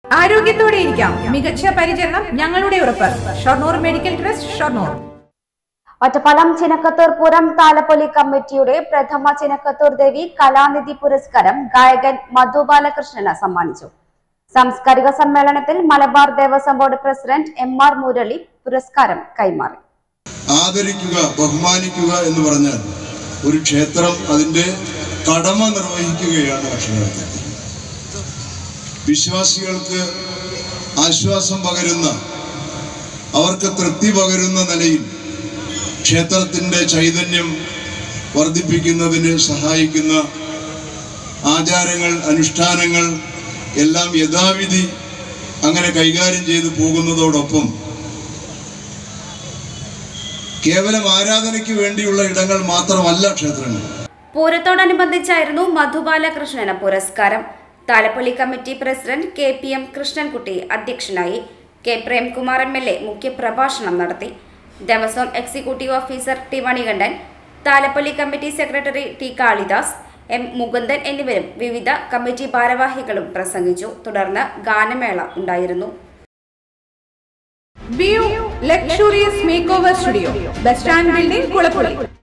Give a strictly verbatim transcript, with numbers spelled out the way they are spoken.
ആരോഗ്യത്തോടെ ഇരിക്കാം. മികച്ച പരിചരണം ഞങ്ങളുടെ ഉറപ്പ്. Shoranur medical trust, Shoranur. ഒറ്റപ്പാലം ചിനക്കത്തൂർ പൂരം താലപ്പൊലി കമ്മിറ്റിയുടെ പ്രഥമ ചിനക്കത്തൂർ ദേവി കലാനിധി പുരസ്കാരം ഗായകൻ മധു ബാലകൃഷ്ണന് സമ്മാനിച്ചു. സാംസ്കാരിക സമ്മേളനത്തിൽ Malabar Devaswom board president M R Murali പുരസ്കാരം കൈമാറി. ആദരിക്കുക, ബഹുമാനിക്കുക എന്ന് പറഞ്ഞാൽ ഒരു ക്ഷേത്രം അതിന്റെ കടമ നിർവഹിക്കുകയാണ് അക്ഷരാർത്ഥത്തിൽ. വിശ്വാസികൾക്ക് ആശ്വാസം പകരുന്ന, അവർക്ക് തൃപ്തി പകരുന്ന നിലയിൽ ക്ഷേത്രത്തിന്റെ ചൈതന്യം വർദ്ധിപ്പിക്കുന്നതിന് സഹായിക്കുന്ന ആചാരങ്ങൾ, അനുഷ്ഠാനങ്ങൾ എല്ലാം യഥാവിധി അങ്ങനെ കൈകാര്യം ചെയ്തു പോകുന്നതോടൊപ്പം കേവലം ആരാധനയ്ക്ക് വേണ്ടിയുള്ള ഇടങ്ങൾ മാത്രമല്ല ക്ഷേത്രങ്ങൾ. പൂരത്തോടനുബന്ധിച്ചായിരുന്നു മധു ബാലകൃഷ്ണന് പുരസ്കാരം. Thalappoli committee president K P M Krishnankutty അധ്യക്ഷനായി. K Premkumar M L A മുഖ്യപ്രഭാഷണം നടത്തി. Devaswom executive officer T Manikandan, Thalappoli committee secretary T Kalidas, M Mukundan എന്നിവരും വിവിധ കമ്മിറ്റി ഭാരവാഹികളും പ്രസംഗിച്ചു. തുടർന്ന് ഗാനമേള ഉണ്ടായിരുന്നു. View Luxurious Makeover Studio, Best Stand Building, Kulapudi.